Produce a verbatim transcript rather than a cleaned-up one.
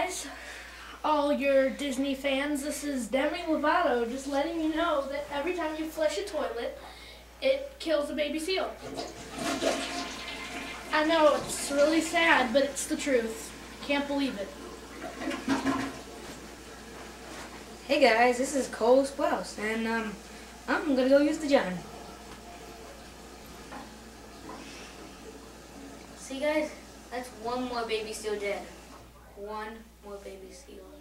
guys, all your Disney fans. This is Demi Lovato just letting you know that every time you flush a toilet, it kills a baby seal. I know, it's really sad, but it's the truth. Can't believe it. Hey guys, this is Cole Sprouse, and um, I'm gonna go use the john. See guys, that's one more baby seal dead. One more baby seal.